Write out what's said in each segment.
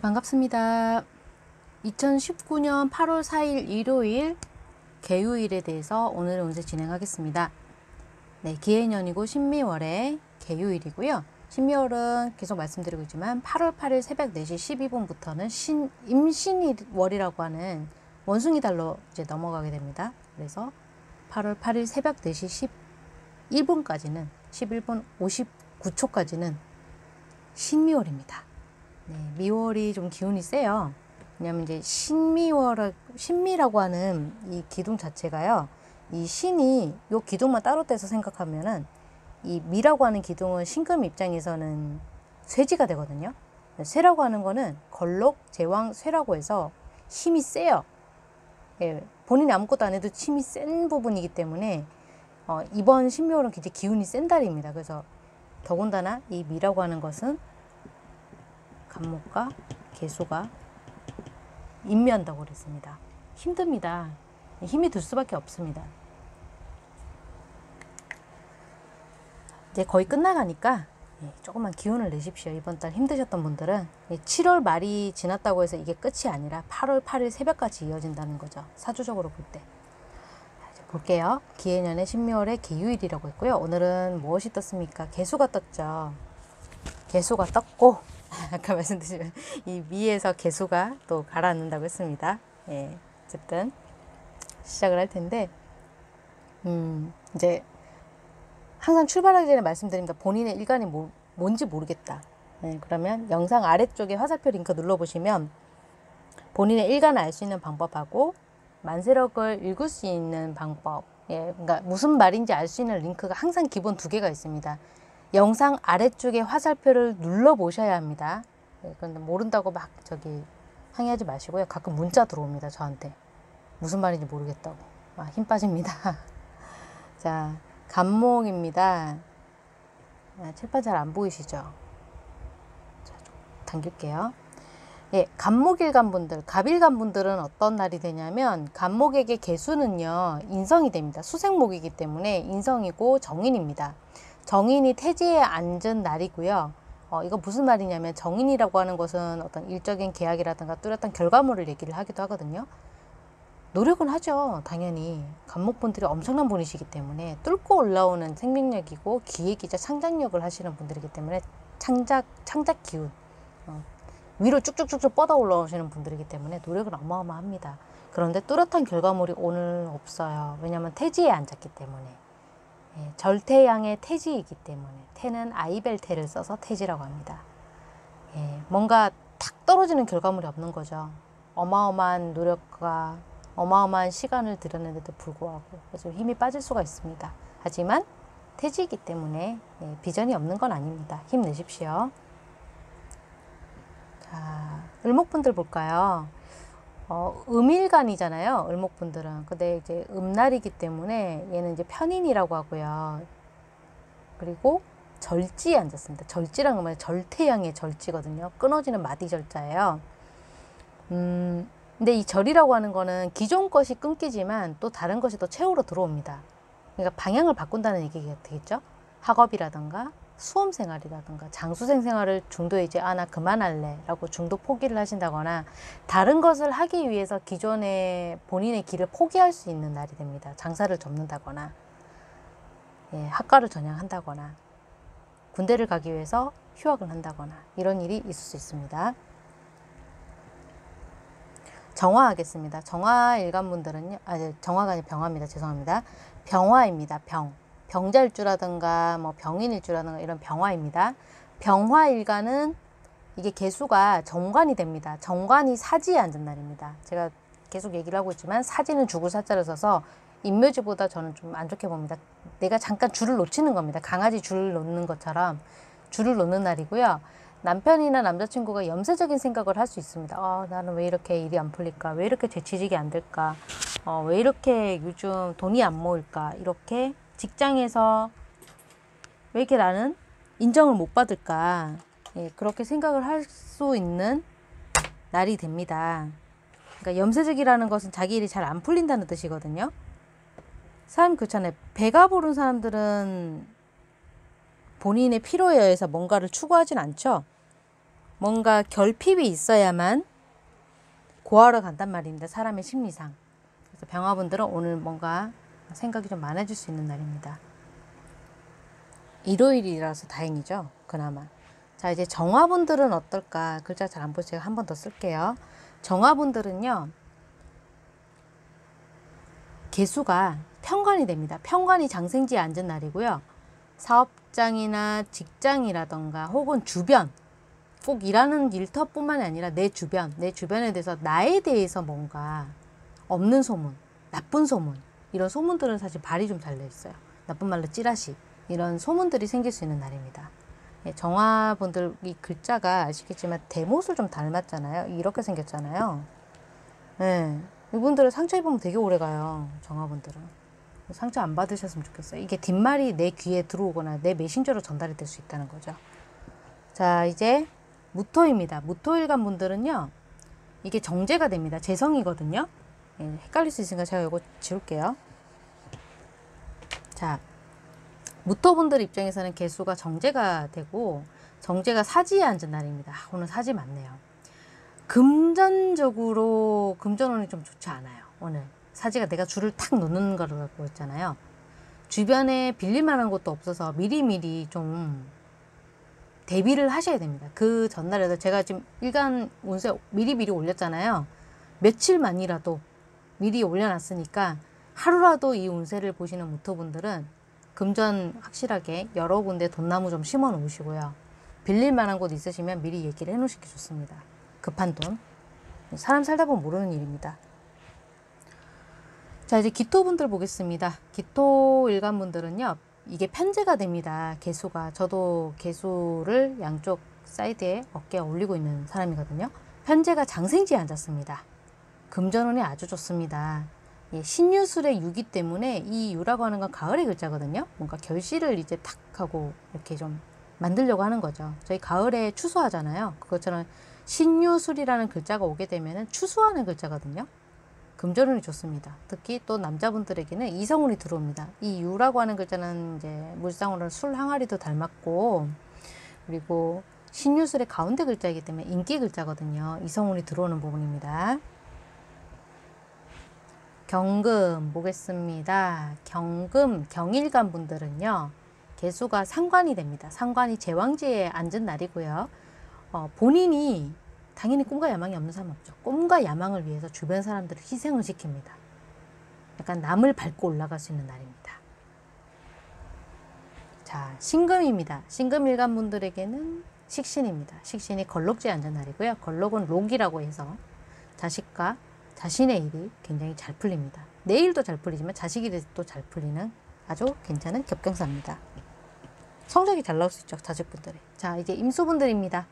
반갑습니다. 2019년 8월 4일 일요일 개요일에 대해서 오늘의 운세 진행하겠습니다. 네, 기해년이고 신미월의 개요일이고요. 신미월은 계속 말씀드리고 있지만 8월 8일 새벽 4시 12분부터는 임신월이라고 하는 원숭이 달로 이제 넘어가게 됩니다. 그래서 8월 8일 새벽 4시 11분까지는 11분 59초까지는 신미월입니다. 네, 미월이 좀 기운이 세요. 왜냐면 이제 신미라고 하는 이 기둥 자체가요. 이 신이 요 기둥만 따로 떼서 생각하면은 이 미라고 하는 기둥은 신금 입장에서는 쇠지가 되거든요. 쇠라고 하는 거는 걸록, 제왕, 쇠라고 해서 힘이 세요. 예, 본인이 아무것도 안 해도 힘이 센 부분이기 때문에 이번 신미월은 굉장히 기운이 센 달입니다. 그래서 더군다나 이 미라고 하는 것은 간목과 개수가 인면다고 그랬습니다. 힘듭니다. 힘이 들 수밖에 없습니다. 이제 거의 끝나가니까 조금만 기운을 내십시오. 이번 달 힘드셨던 분들은 7월 말이 지났다고 해서 이게 끝이 아니라 8월 8일 새벽까지 이어진다는 거죠. 사주적으로 볼 때. 자, 볼게요. 기해년의 신묘월의 개유일이라고 했고요. 오늘은 무엇이 떴습니까? 개수가 떴죠. 개수가 떴고 아까 말씀드린 이 위에서 개수가 또 가라앉는다고 했습니다. 예, 어쨌든 시작을 할 텐데 이제 항상 출발하기 전에 말씀드립니다. 본인의 일간이 뭔지 모르겠다. 예, 그러면 영상 아래쪽에 화살표 링크 눌러보시면 본인의 일간을 알 수 있는 방법하고 만세력을 읽을 수 있는 방법, 예, 그러니까 무슨 말인지 알 수 있는 링크가 항상 기본 2개가 있습니다. 영상 아래쪽에 화살표를 눌러보셔야 합니다. 네, 그런데 모른다고 막 항의하지 마시고요. 가끔 문자 들어옵니다. 저한테. 무슨 말인지 모르겠다고. 힘 빠집니다. 자, 간목입니다. 칠판 잘 안 보이시죠? 자, 좀 당길게요. 예, 간목일간 분들, 갑일간 분들은 어떤 날이 되냐면 간목에게 개수는요. 인성이 됩니다. 수생목이기 때문에 인성이고 정인입니다. 정인이 태지에 앉은 날이고요. 이거 무슨 말이냐면 정인이라고 하는 것은 어떤 일적인 계약이라든가 뚜렷한 결과물을 얘기를 하기도 하거든요. 노력은 하죠. 당연히. 간목분들이 엄청난 분이시기 때문에 뚫고 올라오는 생명력이고 기획이자 창작력을 하시는 분들이기 때문에 창작 기운, 위로 쭉쭉쭉쭉 뻗어 올라오시는 분들이기 때문에 노력은 어마어마합니다. 그런데 뚜렷한 결과물이 오늘 없어요. 왜냐하면 태지에 앉았기 때문에. 예, 절태양의 태지이기 때문에 태는 아이벨태를 써서 태지라고 합니다. 예, 뭔가 탁 떨어지는 결과물이 없는 거죠. 어마어마한 노력과 어마어마한 시간을 들였는데도 불구하고 그래서 힘이 빠질 수가 있습니다. 하지만 태지이기 때문에 비전이 없는 건 아닙니다. 힘내십시오. 자, 을목분들 볼까요? 음일간이잖아요. 을목분들은. 근데 이제 음날이기 때문에 얘는 이제 편인이라고 하고요. 그리고 절지에 앉았습니다. 절지란 건 절태양의 절지거든요. 끊어지는 마디 절자예요. 근데 이 절이라고 하는 거는 기존 것이 끊기지만 또 다른 것이 또 최후로 들어옵니다. 그러니까 방향을 바꾼다는 얘기가 되겠죠. 학업이라든가 수험 생활이라든가 장수생 생활을 중도에 이제 나 그만할래 라고 중도 포기를 하신다거나 다른 것을 하기 위해서 기존의 본인의 길을 포기할 수 있는 날이 됩니다. 장사를 접는다거나 예, 학과를 전향한다거나 군대를 가기 위해서 휴학을 한다거나 이런 일이 있을 수 있습니다. 정화하겠습니다. 정화 일간분들은요, 정화가 아니라 병화입니다. 죄송합니다. 병화입니다. 병자일주라든가 뭐 병인일주라든가 이런 병화입니다. 병화일간은 이게 개수가 정관이 됩니다. 정관이 사지에 앉은 날입니다. 제가 계속 얘기를 하고 있지만 사지는 죽을 사자를 써서 인묘지보다 저는 좀 안 좋게 봅니다. 내가 잠깐 줄을 놓치는 겁니다. 강아지 줄을 놓는 것처럼 줄을 놓는 날이고요. 남편이나 남자친구가 염세적인 생각을 할 수 있습니다. 나는 왜 이렇게 일이 안 풀릴까? 왜 이렇게 재취직이 안 될까? 왜 이렇게 요즘 돈이 안 모일까? 이렇게 직장에서 왜 이렇게 나는 인정을 못 받을까? 예, 그렇게 생각을 할 수 있는 날이 됩니다. 그러니까 염세적이라는 것은 자기 일이 잘 안 풀린다는 뜻이거든요. 사람 그렇잖아요. 배가 부른 사람들은 본인의 필요에 의해서 뭔가를 추구하진 않죠. 뭔가 결핍이 있어야만 고하러 간단 말입니다. 사람의 심리상. 그래서 병화분들은 오늘 뭔가 생각이 좀 많아질 수 있는 날입니다. 일요일이라서 다행이죠. 그나마. 자, 이제 정화분들은 어떨까? 글자 잘 안 보여서 제가 한 번 더 쓸게요. 정화분들은요. 개수가 편관이 됩니다. 편관이 장생지에 앉은 날이고요. 사업장이나 직장이라던가 혹은 주변, 꼭 일하는 일터뿐만이 아니라 내 주변에 대해서 나에 대해서 뭔가 없는 소문, 나쁜 소문, 이런 소문들은 사실 발이 좀 달려 있어요. 나쁜 말로 찌라시, 이런 소문들이 생길 수 있는 날입니다. 정화분들 이 글자가 아시겠지만 대못을 좀 닮았잖아요. 이렇게 생겼잖아요. 네. 이분들은 상처 입으면 되게 오래 가요. 정화분들은. 상처 안 받으셨으면 좋겠어요. 이게 뒷말이 내 귀에 들어오거나 내 메신저로 전달이 될 수 있다는 거죠. 자, 이제 무토입니다. 무토일간 분들은요. 이게 정제가 됩니다. 재성이거든요. 헷갈릴 수 있으니까 제가 이거 지울게요. 자, 무토분들 입장에서는 개수가 정제가 되고 정제가 사지에 앉은 날입니다. 오늘 사지 많네요. 금전적으로 금전운이 좀 좋지 않아요. 오늘 사지가 내가 줄을 탁 놓는 거를 갖고 있잖아요. 주변에 빌릴 만한 것도 없어서 미리미리 좀 대비를 하셔야 됩니다. 그 전날에도 제가 지금 일간 운세 미리미리 올렸잖아요. 며칠만이라도 미리 올려놨으니까 하루라도 이 운세를 보시는 무토분들은 금전 확실하게 여러 군데 돈나무 좀 심어 놓으시고요. 빌릴 만한 곳 있으시면 미리 얘기를 해 놓으시기 좋습니다. 급한 돈. 사람 살다 보면 모르는 일입니다. 자, 이제 기토분들 보겠습니다. 기토 일간분들은요. 이게 편제가 됩니다. 개수가. 저도 개수를 양쪽 사이드에 어깨에 올리고 있는 사람이거든요. 편제가 장생지에 앉았습니다. 금전운이 아주 좋습니다. 신유술의 유기 때문에 이 유라고 하는 건 가을의 글자거든요. 뭔가 결실을 이제 탁 하고 이렇게 좀 만들려고 하는 거죠. 저희 가을에 추수하잖아요. 그것처럼 신유술이라는 글자가 오게 되면 추수하는 글자거든요. 금전운이 좋습니다. 특히 또 남자분들에게는 이성운이 들어옵니다. 이 유라고 하는 글자는 이제 물상으로는 술 항아리도 닮았고, 그리고 신유술의 가운데 글자이기 때문에 인기 글자거든요. 이성운이 들어오는 부분입니다. 경금 보겠습니다. 경금, 경일간 분들은요. 개수가 상관이 됩니다. 상관이 제왕지에 앉은 날이고요. 본인이 당연히 꿈과 야망이 없는 사람 없죠. 꿈과 야망을 위해서 주변 사람들을 희생을 시킵니다. 약간 남을 밟고 올라갈 수 있는 날입니다. 자, 신금입니다. 신금일간 분들에게는 식신입니다. 식신이 걸록지에 앉은 날이고요. 걸록은 록이라고 해서 자식과 자신의 일이 굉장히 잘 풀립니다. 내 일도 잘 풀리지만 자식 일도 잘 풀리는 아주 괜찮은 겹경사입니다. 성적이 잘 나올 수 있죠. 자식분들이. 자, 이제 임수분들입니다.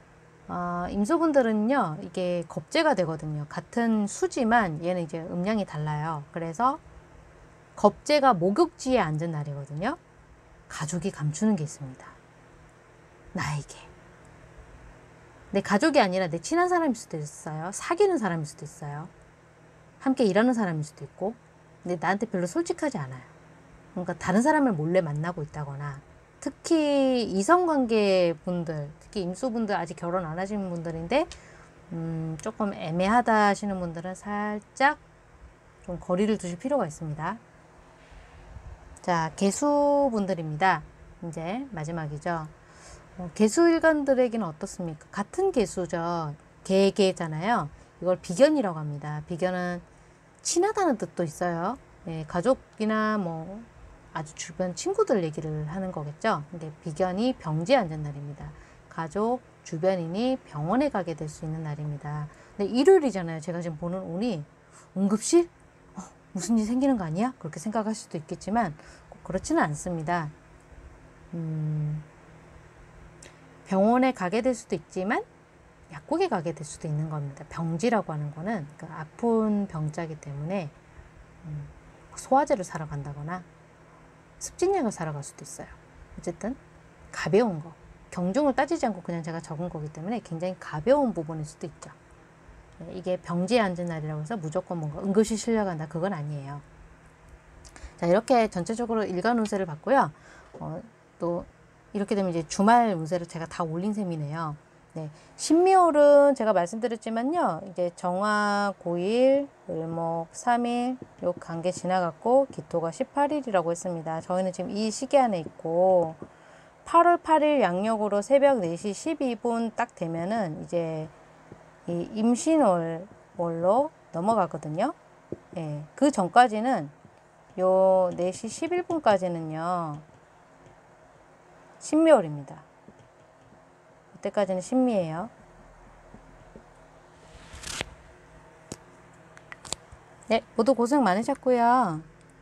임수분들은요. 이게 겁재가 되거든요. 같은 수지만 얘는 이제 음량이 달라요. 그래서 겁재가 목욕지에 앉은 날이거든요. 가족이 감추는 게 있습니다. 나에게. 내 가족이 아니라 내 친한 사람일 수도 있어요. 사귀는 사람일 수도 있어요. 함께 일하는 사람일 수도 있고. 근데 나한테 별로 솔직하지 않아요. 그러니까 다른 사람을 몰래 만나고 있다거나, 특히 이성관계 분들, 특히 임수분들 아직 결혼 안 하신 분들인데 조금 애매하다 하시는 분들은 살짝 좀 거리를 두실 필요가 있습니다. 자, 개수분들입니다. 이제 마지막이죠. 개수일간들에게는 어떻습니까? 같은 개수죠. 개잖아요. 이걸 비견이라고 합니다. 비견은 친하다는 뜻도 있어요. 네, 가족이나 뭐 아주 주변 친구들 얘기를 하는 거겠죠. 근데 비견이 병지에 앉은 날입니다. 가족, 주변인이 병원에 가게 될 수 있는 날입니다. 근데 일요일이잖아요. 제가 지금 보는 운이 응급실? 무슨 일이 생기는 거 아니야? 그렇게 생각할 수도 있겠지만 꼭 그렇지는 않습니다. 병원에 가게 될 수도 있지만 약국에 가게 될 수도 있는 겁니다. 병지라고 하는 거는 그러니까 아픈 병자이기 때문에 소화제를 사러 간다거나 습진약을 사러 갈 수도 있어요. 어쨌든 가벼운 거. 경중을 따지지 않고 그냥 제가 적은 거기 때문에 굉장히 가벼운 부분일 수도 있죠. 이게 병지에 앉은 날이라고 해서 무조건 뭔가 응급실 실려간다. 그건 아니에요. 자, 이렇게 전체적으로 일간 운세를 봤고요. 또 이렇게 되면 이제 주말 운세를 제가 다 올린 셈이네요. 네. 신미월은 제가 말씀드렸지만요. 이제 정화 9일, 을목 3일, 요 관계 지나갔고, 기토가 18일이라고 했습니다. 저희는 지금 이 시기 안에 있고, 8월 8일 양력으로 새벽 4시 12분 딱 되면은 이제 이 임신월로 넘어가거든요. 예. 그 전까지는 요 4시 11분까지는요. 신미월입니다. 그때까지는 신미예요. 네, 모두 고생 많으셨고요.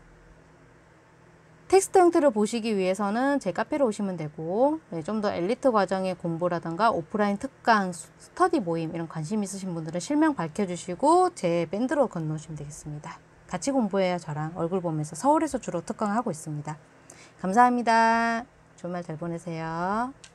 텍스트 형태를 보시기 위해서는 제 카페로 오시면 되고, 네, 좀 더 엘리트 과정의 공부라든가 오프라인 특강, 스터디 모임 이런 관심 있으신 분들은 실명 밝혀주시고 제 밴드로 건너오시면 되겠습니다. 같이 공부해야 저랑 얼굴 보면서 서울에서 주로 특강하고 있습니다. 감사합니다. 주말 잘 보내세요.